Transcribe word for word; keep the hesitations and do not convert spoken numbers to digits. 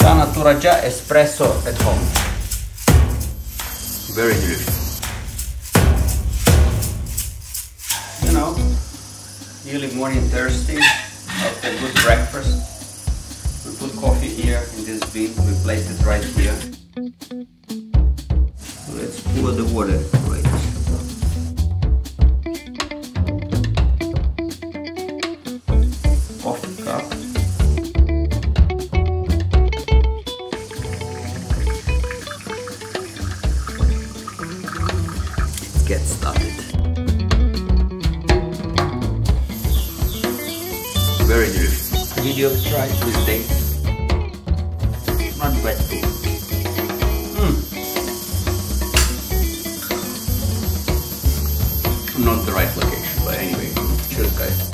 Tana Toraja espresso at home. Very delicious. You know, early morning thirsty, after a good breakfast. We put coffee here in this bin, we place it right here. Let's pour the water right. Coffee cup. Get started. Very delicious. Medium dry with dates. Not wet too. Mm. Not the right location, but anyway, cheers guys.